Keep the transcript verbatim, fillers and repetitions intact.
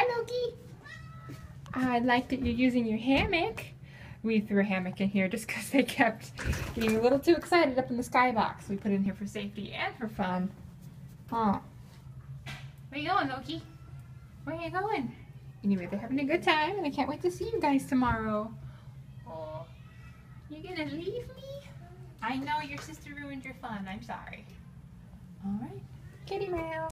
Hi, Loki. I like that you're using your hammock. We threw a hammock in here just because they kept getting a little too excited up in the skybox. We put it in here for safety and for fun. Oh. Where you going, Loki? Where are you going? Anyway, they're having a good time and I can't wait to see you guys tomorrow. Oh. You gonna leave me? I know your sister ruined your fun. I'm sorry. Alright. Kitty mail.